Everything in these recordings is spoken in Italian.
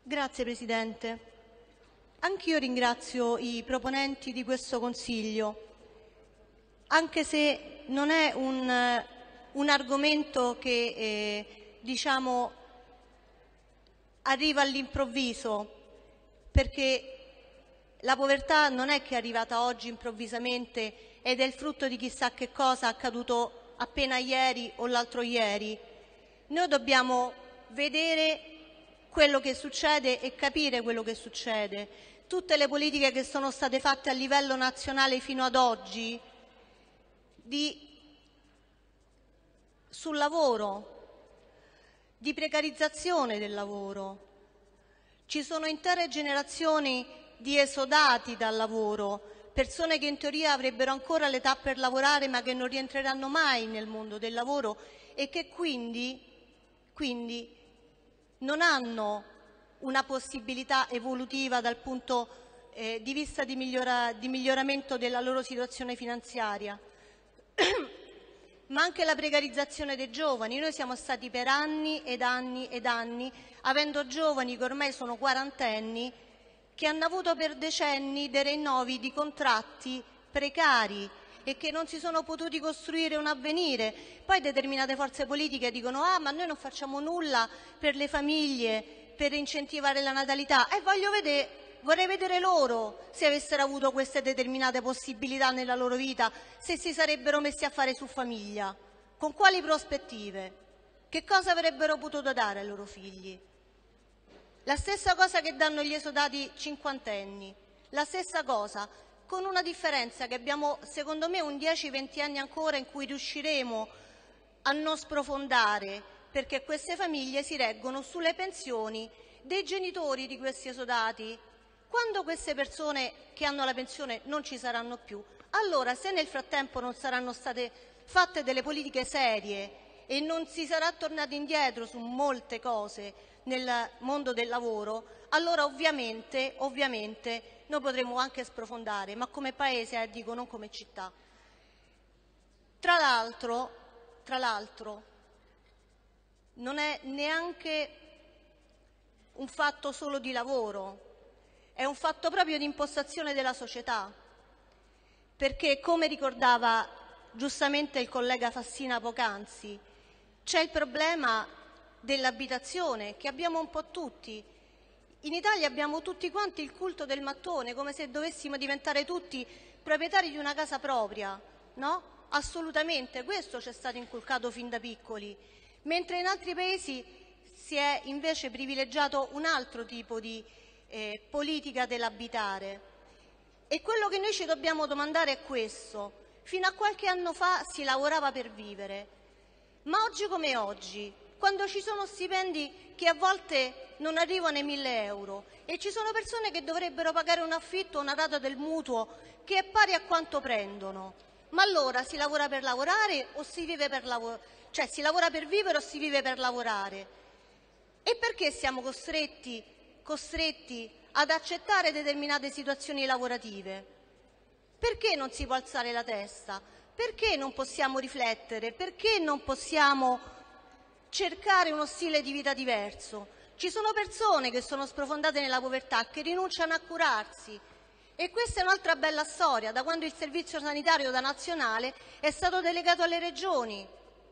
Grazie Presidente. Anch'io ringrazio i proponenti di questo Consiglio, anche se non è un argomento che arriva all'improvviso, perché la povertà non è che è arrivata oggi improvvisamente ed è il frutto di chissà che cosa accaduto appena ieri o l'altro ieri. Noi dobbiamo vedere quello che succede e capire quello che succede. Tutte le politiche che sono state fatte a livello nazionale fino ad oggi sul lavoro, di precarizzazione del lavoro. Ci sono intere generazioni di esodati dal lavoro, persone che in teoria avrebbero ancora l'età per lavorare ma che non rientreranno mai nel mondo del lavoro e che quindi non hanno una possibilità evolutiva dal punto di vista di miglioramento della loro situazione finanziaria. Ma anche la precarizzazione dei giovani. Noi siamo stati per anni ed anni ed anni, avendo giovani che ormai sono quarantenni, che hanno avuto per decenni dei rinnovi di contratti precari e che non si sono potuti costruire un avvenire. Poi determinate forze politiche dicono ma noi non facciamo nulla per le famiglie, per incentivare la natalità. Vorrei vedere loro se avessero avuto queste determinate possibilità nella loro vita, se si sarebbero messi a fare su famiglia. Con quali prospettive? Che cosa avrebbero potuto dare ai loro figli? La stessa cosa che danno gli esodati cinquantenni, la stessa cosa, con una differenza che abbiamo secondo me un 10-20 anni ancora in cui riusciremo a non sprofondare, perché queste famiglie si reggono sulle pensioni dei genitori di questi esodati. Quando queste persone che hanno la pensione non ci saranno più, allora se nel frattempo non saranno state fatte delle politiche serie e non si sarà tornati indietro su molte cose nel mondo del lavoro, allora ovviamente noi potremo anche sprofondare, ma come paese, dico, non come città. Tra l'altro, non è neanche un fatto solo di lavoro, è un fatto proprio di impostazione della società, perché come ricordava giustamente il collega Fassina poc'anzi, c'è il problema dell'abitazione che abbiamo un po' tutti. In Italia abbiamo tutti quanti il culto del mattone, come se dovessimo diventare tutti proprietari di una casa propria, no? Assolutamente, questo ci è stato inculcato fin da piccoli, mentre in altri paesi si è invece privilegiato un altro tipo di politica dell'abitare. E quello che noi ci dobbiamo domandare è questo: fino a qualche anno fa si lavorava per vivere, ma oggi come oggi, quando ci sono stipendi che a volte non arrivano ai 1.000 euro e ci sono persone che dovrebbero pagare un affitto o una rata del mutuo che è pari a quanto prendono, ma allora si lavora per lavorare o si vive per cioè si lavora per vivere o si vive per lavorare? E perché siamo costretti ad accettare determinate situazioni lavorative? Perché non si può alzare la testa? Perché non possiamo riflettere? Perché non possiamo cercare uno stile di vita diverso? Ci sono persone che sono sprofondate nella povertà, che rinunciano a curarsi. E questa è un'altra bella storia, da quando il servizio sanitario da nazionale è stato delegato alle regioni,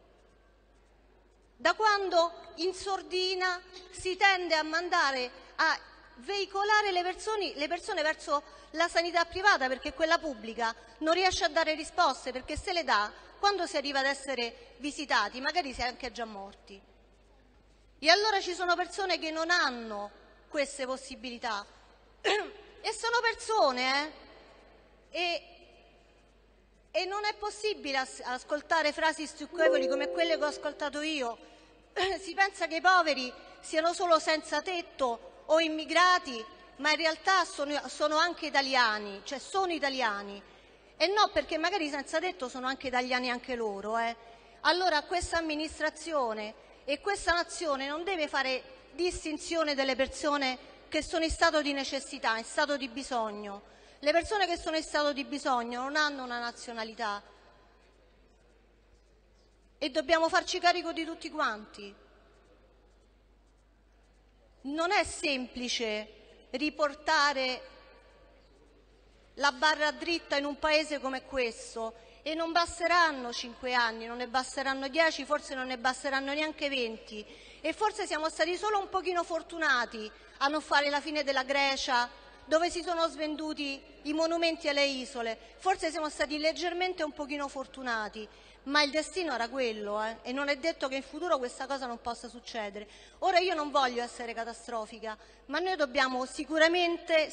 da quando in sordina si tende a mandare a veicolare le persone verso la sanità privata, perché quella pubblica non riesce a dare risposte, perché se le dà, quando si arriva ad essere visitati, magari si è anche già morti. E allora ci sono persone che non hanno queste possibilità e sono persone e non è possibile ascoltare frasi stucchevoli come quelle che ho ascoltato io. Si pensa che i poveri siano solo senza tetto o immigrati, ma in realtà sono anche italiani, cioè sono italiani. E no, perché magari senza tetto sono anche italiani anche loro. Allora questa amministrazione e questa nazione non deve fare distinzione delle persone che sono in stato di necessità, in stato di bisogno. Le persone che sono in stato di bisogno non hanno una nazionalità e dobbiamo farci carico di tutti quanti. non è semplice riportare la barra dritta in un paese come questo, e non basteranno 5 anni, non ne basteranno 10, forse non ne basteranno neanche 20, e forse siamo stati solo un pochino fortunati a non fare la fine della Grecia, dove si sono svenduti i monumenti alle isole. Forse siamo stati leggermente un pochino fortunati, ma il destino era quello, e non è detto che in futuro questa cosa non possa succedere. Ora, io non voglio essere catastrofica, ma noi dobbiamo sicuramente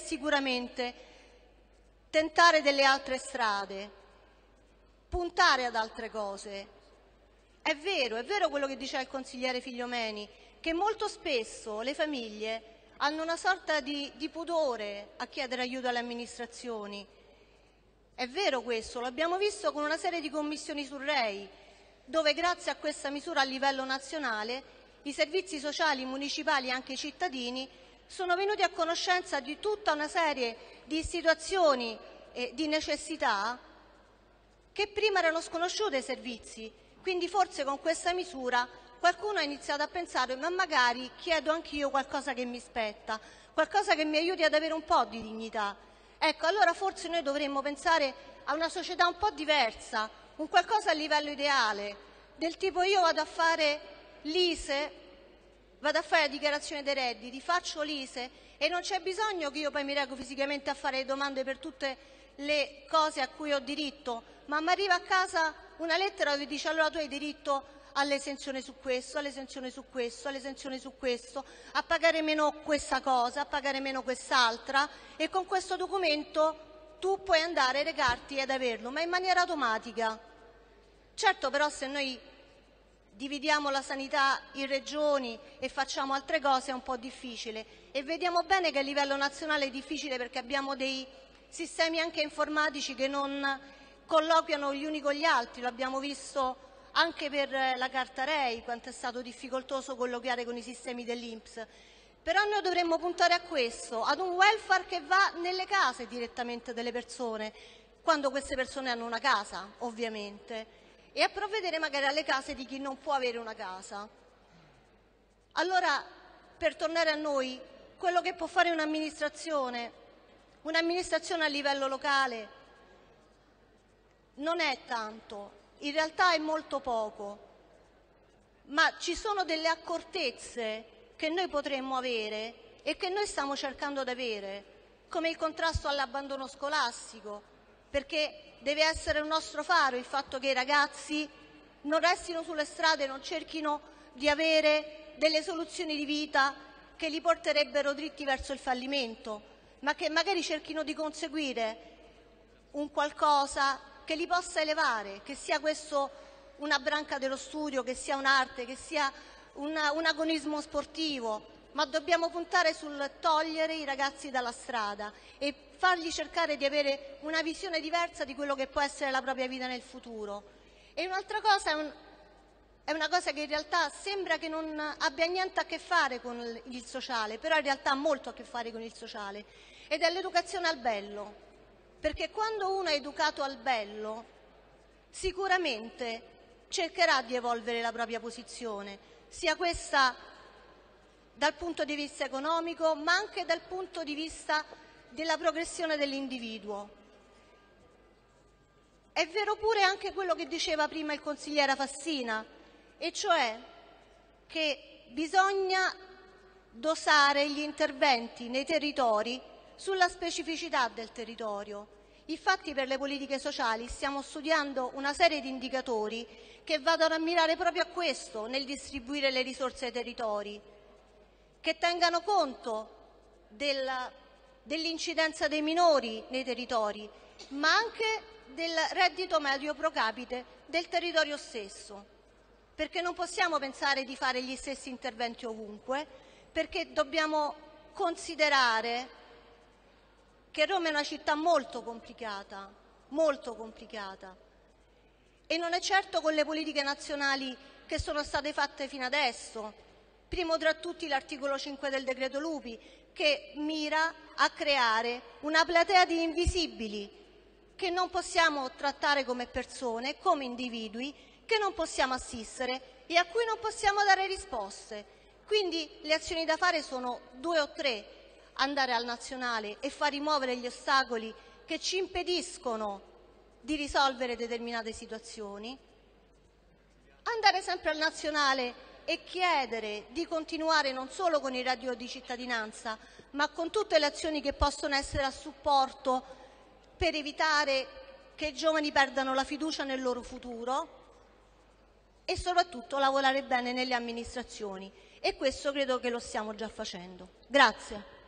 tentare delle altre strade, puntare ad altre cose. È vero quello che diceva il consigliere Figliomeni, che molto spesso le famiglie hanno una sorta di pudore a chiedere aiuto alle amministrazioni. È vero questo, l'abbiamo visto con una serie di commissioni sul REI, dove grazie a questa misura a livello nazionale i servizi sociali municipali e anche i cittadini sono venuti a conoscenza di tutta una serie di situazioni e di necessità che prima erano sconosciute ai servizi. Quindi forse con questa misura qualcuno ha iniziato a pensare: ma magari chiedo anch'io qualcosa che mi spetta, qualcosa che mi aiuti ad avere un po' di dignità. Ecco, allora forse noi dovremmo pensare a una società un po' diversa, un qualcosa a livello ideale, del tipo: io vado a fare l'ISEE, vado a fare la dichiarazione dei redditi, faccio l'ISEE e non c'è bisogno che io poi mi reco fisicamente a fare le domande per tutte le cose a cui ho diritto, ma mi arriva a casa una lettera dove dice: allora tu hai diritto all'esenzione su questo, all'esenzione su questo, all'esenzione su questo, a pagare meno questa cosa, a pagare meno quest'altra, e con questo documento tu puoi andare, recarti ed averlo, ma in maniera automatica. Certo, però, se noi dividiamo la sanità in regioni e facciamo altre cose è un po' difficile, e vediamo bene che a livello nazionale è difficile perché abbiamo dei sistemi anche informatici che non colloquiano gli uni con gli altri. Lo abbiamo visto anche per la carta REI, quanto è stato difficoltoso colloquiare con i sistemi dell'INPS. Però noi dovremmo puntare a questo, ad un welfare che va nelle case direttamente delle persone, quando queste persone hanno una casa, ovviamente, e a provvedere magari alle case di chi non può avere una casa. Allora, per tornare a noi, quello che può fare un'amministrazione a livello locale non è tanto, in realtà è molto poco, ma ci sono delle accortezze che noi potremmo avere e che noi stiamo cercando di avere, come il contrasto all'abbandono scolastico, perché deve essere un nostro faro il fatto che i ragazzi non restino sulle strade, non cerchino di avere delle soluzioni di vita che li porterebbero dritti verso il fallimento, ma che magari cerchino di conseguire un qualcosa che li possa elevare, che sia questo una branca dello studio, che sia un'arte, che sia un agonismo sportivo, ma dobbiamo puntare sul togliere i ragazzi dalla strada e fargli cercare di avere una visione diversa di quello che può essere la propria vita nel futuro. E un'altra cosa è una cosa che in realtà sembra che non abbia niente a che fare con il sociale, però in realtà ha molto a che fare con il sociale, ed è l'educazione al bello. Perché quando uno è educato al bello, sicuramente cercherà di evolvere la propria posizione, sia questa dal punto di vista economico, ma anche dal punto di vista della progressione dell'individuo. È vero pure anche quello che diceva prima il consigliere Fassina, e cioè che bisogna dosare gli interventi nei territori sulla specificità del territorio. Infatti, per le politiche sociali stiamo studiando una serie di indicatori che vadano a mirare proprio a questo nel distribuire le risorse ai territori, che tengano conto dell'incidenza dei minori nei territori, ma anche del reddito medio pro capite del territorio stesso, perché non possiamo pensare di fare gli stessi interventi ovunque, perché dobbiamo considerare che Roma è una città molto complicata, e non è certo con le politiche nazionali che sono state fatte fino adesso, primo tra tutti l'articolo 5 del decreto Lupi, che mira a creare una platea di invisibili che non possiamo trattare come persone, come individui, che non possiamo assistere e a cui non possiamo dare risposte. Quindi le azioni da fare sono 2 o 3: andare al nazionale e far rimuovere gli ostacoli che ci impediscono di risolvere determinate situazioni, andare sempre al nazionale e chiedere di continuare non solo con il reddito di cittadinanza, ma con tutte le azioni che possono essere a supporto per evitare che i giovani perdano la fiducia nel loro futuro, e soprattutto lavorare bene nelle amministrazioni. E questo credo che lo stiamo già facendo. Grazie.